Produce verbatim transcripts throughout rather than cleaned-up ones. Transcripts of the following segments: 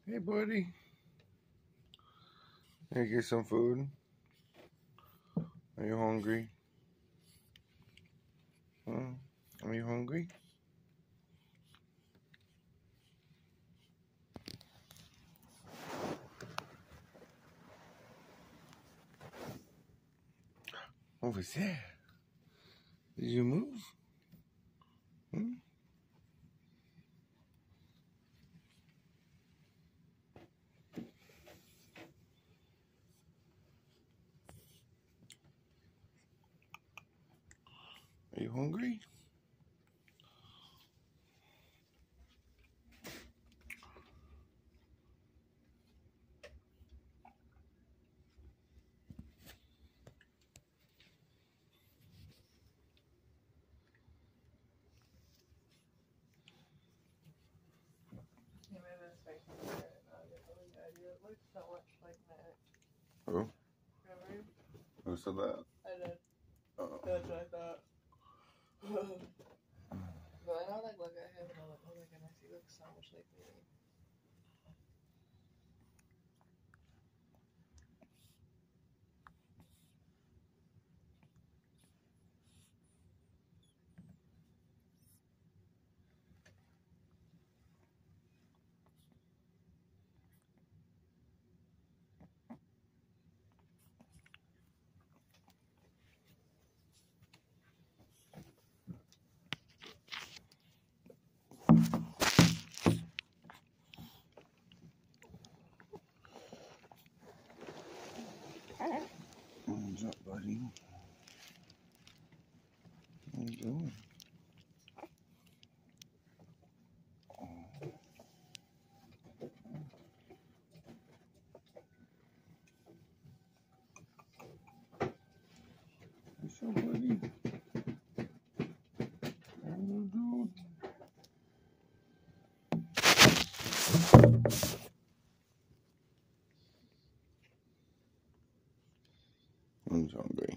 Hey, buddy. Hey, get some food. Are you hungry? Hmm? Are you hungry? Over there. Did you move? Hmm? Are you hungry? It looks so much like Mac. Oh. Remember? Who said that? I did. Uh-oh. That's what I thought. But I don't like look at him and I'm like, oh my goodness, he looks so much like me. What's up, buddy? What are you doing? What's up, buddy? What are you doing? I'm hungry.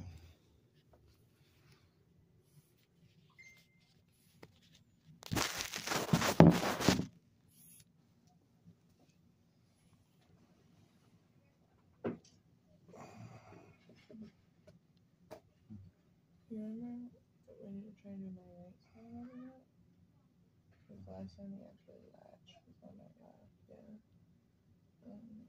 You remember when you were trying to do my right side on that? Because last time he actually latched was on my left, yeah. Um,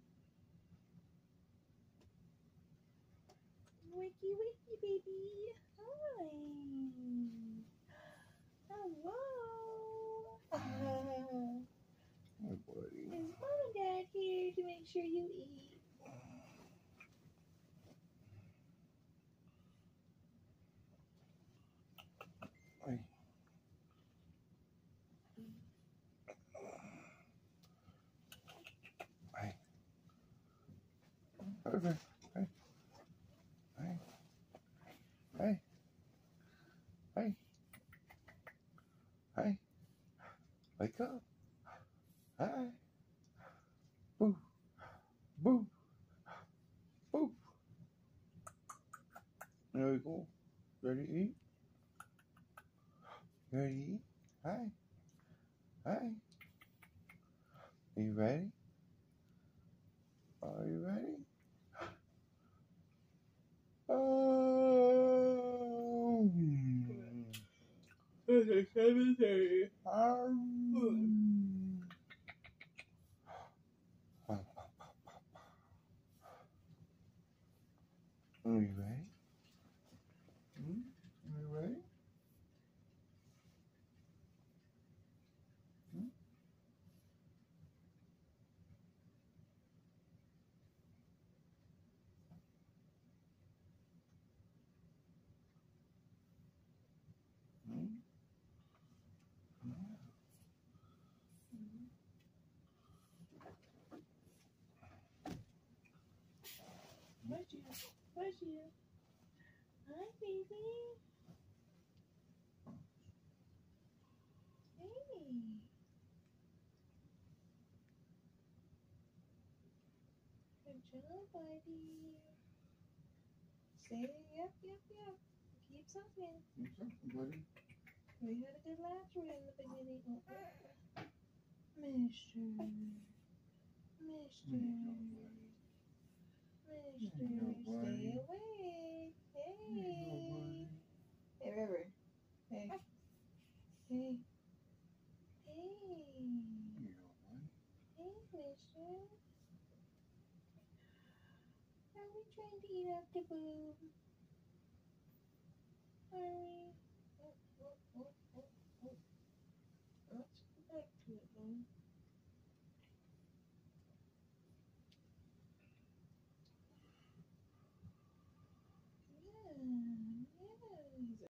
Wiki wiki baby. Hi. Hello. Hey, buddy. Is mom and dad here to make sure you eat? Hey. Hey. Okay. Hey. Hey. Hey. Hey. Hey. Wake up. Hi. Boo. Boo. Boo. There we go. Ready to eat? Ready to eat? Hi. Hi. Are you ready? Are you ready? Oh. It's seven thirty. Um. Are you ready? Hmm? Are you ready? Hmm? Hmm? Where's you? Where's you? Hi, baby. Hey. Good job, buddy. Say yep, yep, yep. Keep sucking. What's up, buddy? We had a good laugh in the beginning. Oh, Mister Mister. There you go, Mister, There you go, stay buddy. away. There you go, Hey. buddy. Hey, River. Hey. Hey. Hey. There you go, buddy. Hey, mister. Are we trying to eat up the boob? Are we? Oh, oh, oh, oh, oh. Let's go back to it, though.